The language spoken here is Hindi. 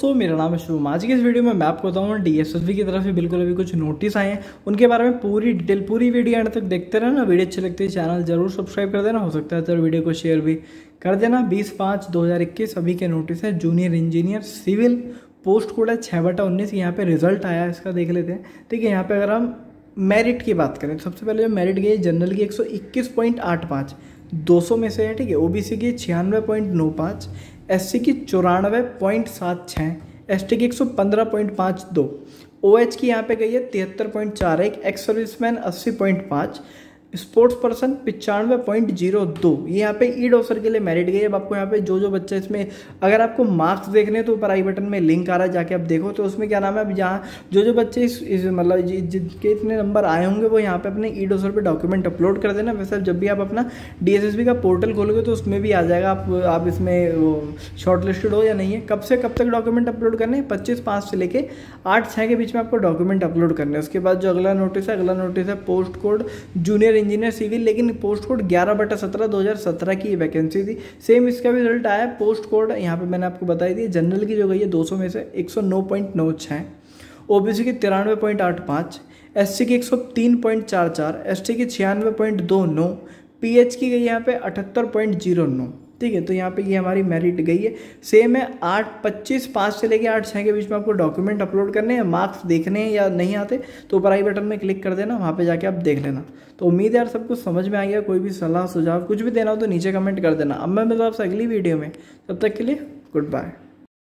दोस्तों, मेरा नाम है शुभम। आज की इस वीडियो में मैं आपको बताऊंगा डीएसएसबी की तरफ से बिल्कुल अभी कुछ नोटिस आए हैं, उनके बारे में पूरी डिटेल पूरी वीडियो एंड तक देखते रहना। वीडियो अच्छी लगती है चैनल जरूर सब्सक्राइब कर देना, हो सकता है तो वीडियो को शेयर भी कर देना। 20/5/2021 अभी के नोटिस है। Junior engineer civil, post code है 6/19। यहाँ पे रिजल्ट आया है, इसका देख लेते हैं। ठीक है, यहाँ पे अगर हम मेरिट की बात करें तो सबसे पहले जो मेरिट गई है जनरल की 121.85, 200 में से है। ठीक है, ओबीसी की 96.95, एससी की 94.76, एसटी की 115.52, ओएच की यहाँ पे गई है 73.41, एक्स सर्विसमैन 80.5, स्पोर्ट्स पर्सन 95.02। ये यहाँ पे ई डॉसर के लिए मेरिट गई है। अब आपको यहाँ पे जो बच्चे इसमें, अगर आपको मार्क्स देखने हैं तो ऊपर आई बटन में लिंक आ रहा है, जाके आप देखो तो उसमें क्या नाम है। अब जहाँ जो बच्चे इस मतलब जिनके इतने नंबर आए होंगे वो यहाँ पे अपने ई डॉसर पे डॉक्यूमेंट अपलोड कर देना। वैसे जब भी आप अपना डीएसएसबी का पोर्टल खोलोगे तो उसमें भी आ जाएगा आप इसमें वो शॉर्ट लिस्टेड हो या नहीं है। कब से कब तक डॉक्यूमेंट अपलोड करने हैं? 25/5 से लेके 8/6 के बीच में आपको डॉक्यूमेंट अपलोड करने हैं। उसके बाद जो अगला नोटिस है post code junior engineer civil, लेकिन पोस्ट कोड 11/17 2017 की वैकेंसी थी। सेम इसका भी रिजल्ट आया। पोस्ट कोड यहाँ पे मैंने आपको बताई थी। जनरल की जो गई है 200 में से 109.96, ओबीसी की 93.85, एससी की 103.44, एसटी की 96.29, पीएच की गई यहाँ पे 78.09। ठीक है, तो यहाँ पे ये हमारी मेरिट गई है। सेम है 25/5 से लेके 8/6 के बीच में आपको डॉक्यूमेंट अपलोड करने हैं। मार्क्स देखने हैं या नहीं आते तो ऊपर आई बटन में क्लिक कर देना, वहाँ पे जाके आप देख लेना। तो उम्मीद है यार सब कुछ समझ में आ गया। कोई भी सलाह सुझाव कुछ भी देना हो तो नीचे कमेंट कर देना। अब मैं मिलूँ आपसे अगली वीडियो में, तब तक के लिए गुड बाय।